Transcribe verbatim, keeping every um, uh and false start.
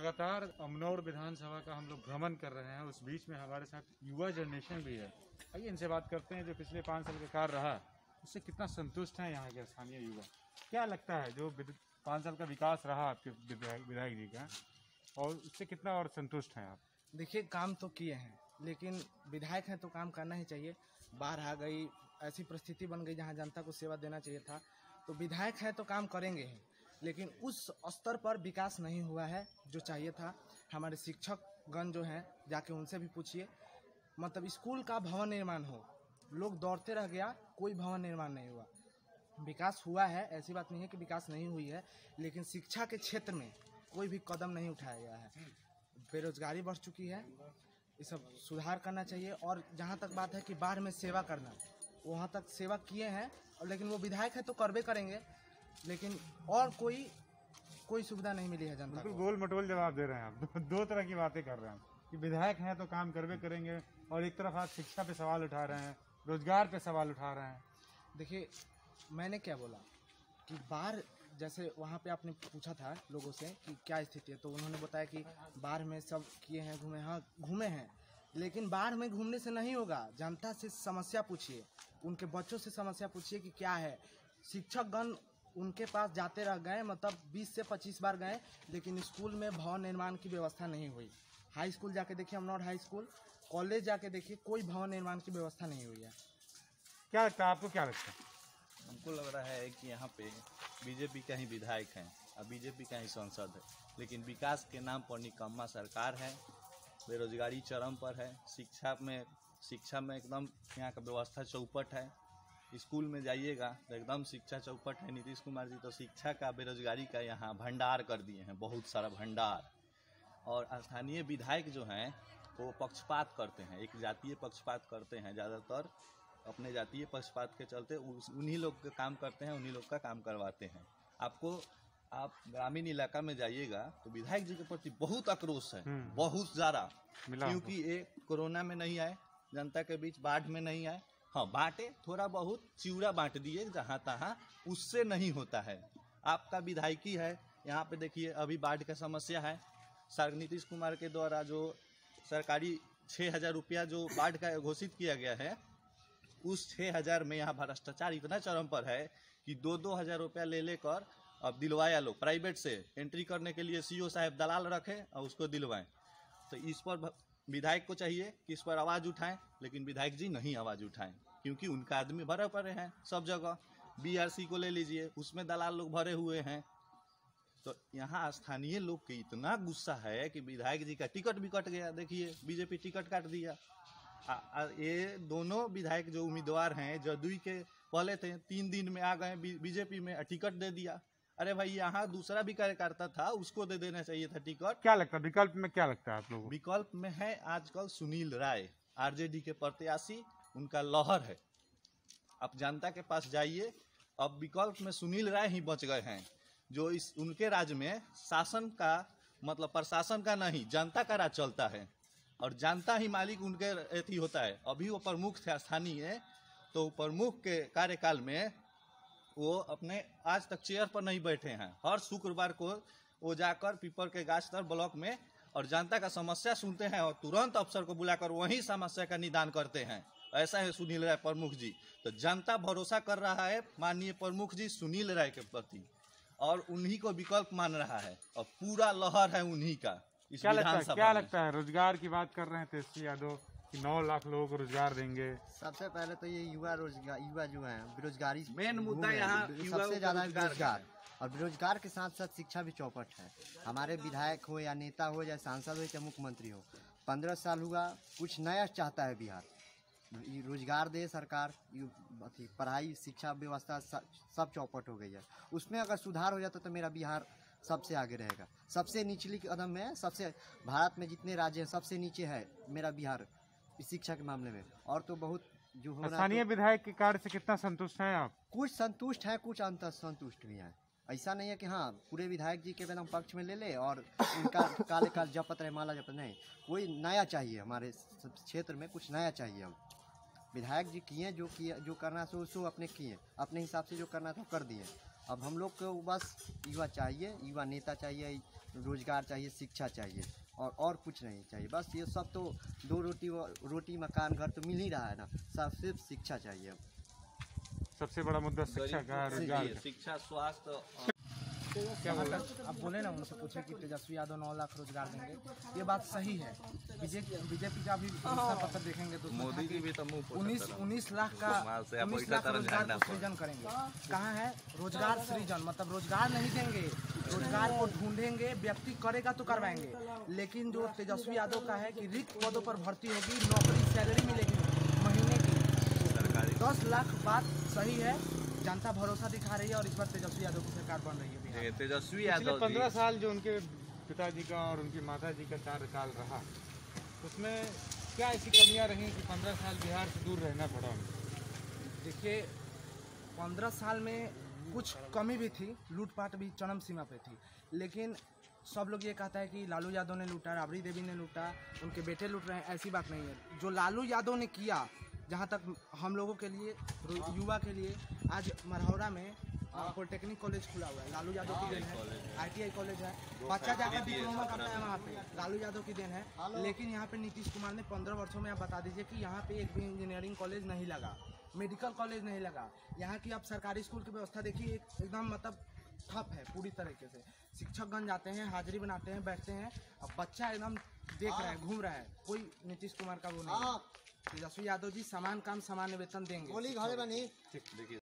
लगातार अमनौर विधानसभा का हम लोग भ्रमण कर रहे हैं, उस बीच में हमारे साथ युवा जनरेशन भी है। आइए इनसे बात करते हैं, जो पिछले पाँच साल का कार्य रहा उससे कितना संतुष्ट हैं यहाँ के स्थानीय युवा। क्या लगता है जो पाँच साल का विकास रहा आपके विधायक विधायक जी का, और उससे कितना और संतुष्ट हैं आप? देखिए, काम तो किए हैं, लेकिन विधायक हैं तो काम करना ही चाहिए। बाढ़ आ गई, ऐसी परिस्थिति बन गई जहाँ जनता को सेवा देना चाहिए था, तो विधायक हैं तो काम करेंगे ही, लेकिन उस स्तर पर विकास नहीं हुआ है जो चाहिए था। हमारे शिक्षकगण जो हैं, जाके उनसे भी पूछिए, मतलब स्कूल का भवन निर्माण हो, लोग दौड़ते रह गया, कोई भवन निर्माण नहीं हुआ। विकास हुआ है, ऐसी बात नहीं है कि विकास नहीं हुई है, लेकिन शिक्षा के क्षेत्र में कोई भी कदम नहीं उठाया गया है। बेरोजगारी बढ़ चुकी है, ये सब सुधार करना चाहिए। और जहाँ तक बात है कि बाढ़ में सेवा करना, वहाँ तक सेवा किए हैं, और लेकिन वो विधायक है तो करबे करेंगे, लेकिन और कोई कोई सुविधा नहीं मिली है जनता को। गोल मटोल जवाब दे रहे हैं आप, दो, दो तरह की बातें कर रहे हैं कि विधायक हैं तो काम करबे करेंगे, और एक तरफ आप शिक्षा पे सवाल उठा रहे हैं, रोजगार पे सवाल उठा रहे हैं। देखिए, मैंने क्या बोला कि बाढ़, जैसे वहाँ पे आपने पूछा था लोगों से कि क्या स्थिति है, तो उन्होंने बताया कि बाढ़ में सब किए हैं, घूमे। हाँ, घूमे हैं, लेकिन बाढ़ में घूमने से नहीं होगा। जनता से समस्या पूछिए, उनके बच्चों से समस्या पूछिए कि क्या है। शिक्षकगण उनके पास जाते रह गए, मतलब बीस से पच्चीस बार गए, लेकिन स्कूल में भवन निर्माण की व्यवस्था नहीं हुई। हाई स्कूल जाके देखिए, अमनौर हाई स्कूल, कॉलेज जाके देखिए, कोई भवन निर्माण की व्यवस्था नहीं हुई है। क्या लगता है आपको, क्या लगता है? हमको लग रहा है कि यहाँ पे बीजेपी का ही विधायक हैं और बीजेपी का ही सांसद है, लेकिन विकास के नाम पर निकम्मा सरकार है। बेरोजगारी चरम पर है, शिक्षा में शिक्षा में एकदम यहाँ का व्यवस्था चौपट है। स्कूल में जाइएगा तो एकदम शिक्षा चौपट है। नीतीश कुमार जी तो शिक्षा का, बेरोजगारी का यहाँ भंडार कर दिए हैं, बहुत सारा भंडार। और स्थानीय विधायक जो हैं वो पक्षपात करते हैं, एक जातीय पक्षपात करते हैं ज़्यादातर। अपने जातीय पक्षपात के चलते उन्हीं लोग का काम करते हैं, उन्हीं लोग का काम करवाते हैं। आपको आप ग्रामीण इलाका में जाइएगा तो विधायक जी के प्रति बहुत आक्रोश है, बहुत ज़्यादा, क्योंकि ये कोरोना में नहीं आए, जनता के बीच बाढ़ में नहीं आए। हाँ, बांटे, थोड़ा बहुत चिवड़ा बांट दिए जहाँ तहाँ, उससे नहीं होता है। आपका विधायकी है, यहाँ पे देखिए अभी बाढ़ का समस्या है। सर नीतीश कुमार के द्वारा जो सरकारी छः हज़ार रुपया जो बाढ़ का घोषित किया गया है, उस छः हज़ार में यहाँ भ्रष्टाचार इतना चरम पर है कि दो दो हज़ार रुपया ले लेकर अब दिलवाया लोग प्राइवेट से। एंट्री करने के लिए सीओ साहब दलाल रखे और उसको दिलवाएं। तो इस पर विधायक को चाहिए कि इस पर आवाज़ उठाएं, लेकिन विधायक जी नहीं आवाज़ उठाएं, क्योंकि उनका आदमी भरे पड़े हैं सब जगह। बीआरसी को ले लीजिए, उसमें दलाल लोग भरे हुए हैं। तो यहाँ स्थानीय लोग के इतना गुस्सा है कि विधायक जी का टिकट भी कट गया। देखिए, बीजेपी टिकट काट दिया। आ, आ, ये दोनों विधायक जो उम्मीदवार हैं, जदयू के पहले थे, तीन दिन में आ गए बीजेपी में, टिकट दे दिया। अरे भाई, यहाँ दूसरा भी कार्यकर्ता था, उसको दे देना चाहिए था टिकट। क्या लगता है विकल्प में, क्या लगता है आप लोगों को? विकल्प में है आजकल सुनील राय, आरजेडी के प्रत्याशी, उनका लहर है। आप जनता के पास जाइए, अब विकल्प में सुनील राय ही बच गए हैं, जो इस उनके राज्य में शासन का, मतलब प्रशासन का नहीं, जनता का राज चलता है, और जनता ही मालिक उनके एथी होता है। अभी वो प्रमुख थे स्थानीय, तो प्रमुख के कार्यकाल में वो अपने आज तक चेयर पर नहीं बैठे हैं। हर शुक्रवार को वो जाकर पीपल के गाछ तर ब्लॉक में और जनता का समस्या सुनते हैं, और तुरंत अफसर को बुलाकर वही समस्या का निदान करते हैं। ऐसा है सुनील राय प्रमुख जी। तो जनता भरोसा कर रहा है माननीय प्रमुख जी सुनील राय के प्रति, और उन्हीं को विकल्प मान रहा है, और पूरा लहर है उन्हीं का। क्या लगता है, क्या लगता है रोजगार की बात कर रहे हैं तेजस्वी यादव कि नौ लाख लोगों को रोजगार देंगे? सबसे पहले तो ये युवा रोजगार, युवा जो है बेरोजगारी मेन मुद्दा यहाँ सबसे ज्यादा बेरोजगार, और बेरोजगार के साथ साथ शिक्षा भी चौपट है। हमारे विधायक हो या नेता हो या सांसद हो या मुख्यमंत्री हो, पंद्रह साल हुआ, कुछ नया चाहता है बिहार, रोजगार दे सरकार, पढ़ाई शिक्षा व्यवस्था सब चौपट हो गई है। उसमें अगर सुधार हो जाता तो मेरा बिहार सबसे आगे रहेगा। सबसे निचली कदम में, सबसे भारत में जितने राज्य हैं सबसे नीचे है मेरा बिहार शिक्षा के मामले में। और तो बहुत जो हो स्थानीय विधायक के कार्य से कितना संतुष्ट हैं आप? कुछ संतुष्ट है, कुछ अंतर संतुष्ट भी हैं। ऐसा नहीं है कि हाँ पूरे विधायक जी के एकदम पक्ष में ले ले और उनका काले काल जपत रहे, माला जपत नहीं। कोई नया चाहिए, हमारे क्षेत्र में कुछ नया चाहिए। हम विधायक जी किए जो किए, जो करना सो सो अपने किए, अपने हिसाब से जो करना था कर दिए। अब हम लोग को बस युवा चाहिए, युवा नेता चाहिए, रोजगार चाहिए, शिक्षा चाहिए और और कुछ नहीं चाहिए। बस ये सब तो दो रोटी रोटी मकान घर तो मिल ही रहा है ना, सब सिर्फ शिक्षा चाहिए। अब सबसे बड़ा मुद्दा शिक्षा का, रोजगार का। शिक्षा, स्वास्थ्य। क्या मतलब आप बोले ना, उनसे पूछे कि तेजस्वी यादव नौ लाख रोजगार देंगे, ये बात सही है। बीजेपी बीजेपी का भी घोषणा पत्र देखेंगे तो मोदी जी भी तो मुंह उन्नीस उन्नीस लाख का उन्नीस लाख रोजगार को सृजन करेंगे। कहाँ है रोजगार सृजन? मतलब रोजगार नहीं देंगे, रोजगार को ढूंढेंगे, व्यक्ति करेगा तो करवाएंगे। लेकिन जो तेजस्वी यादव का है कि रिक्त पदों पर भर्ती होगी, नौकरी सैलरी मिलेगी महीने की दस लाख, बात सही है। जनता भरोसा दिखा रही है और इस बार तेजस्वी यादव की सरकार बन रही है। तेजस्वी पिछले यादव पंद्रह साल जो उनके पिताजी का और उनकी माता जी का कार्यकाल रहा, उसमें क्या ऐसी कमियां रही कि पंद्रह साल बिहार से दूर रहना पड़ा उनको? देखिए, पंद्रह साल में कुछ कमी भी थी, लूटपाट भी चरम सीमा पे थी। लेकिन सब लोग ये कहता है कि लालू यादव ने लूटा, राबड़ी देवी ने लूटा, उनके बेटे लूट रहे हैं। ऐसी बात नहीं है। जो लालू यादव ने किया, जहाँ तक हम लोगों के लिए, युवा के लिए, आज मरहौरा में पॉलिटेक्निक कॉलेज खुला हुआ है, लालू यादव की देन है। आईटीआई कॉलेज है, बच्चा जाकर डिप्लोमा करता है वहाँ पे, लालू यादव की देन है। लेकिन यहाँ पे नीतीश कुमार ने पंद्रह वर्षों में आप बता दीजिए कि यहाँ पे एक भी इंजीनियरिंग कॉलेज नहीं लगा, मेडिकल कॉलेज नहीं लगा। यहाँ की आप सरकारी स्कूल की व्यवस्था देखिए, एकदम मतलब ठप है पूरी तरीके से। शिक्षकगण जाते हैं, हाजिरी बनाते हैं, बैठते हैं, अब बच्चा एकदम देख रहा है, घूम रहा है। कोई नीतीश कुमार का वो नहीं। तेजस्वी यादव जी समान काम समान वेतन देंगे। घरे बनी।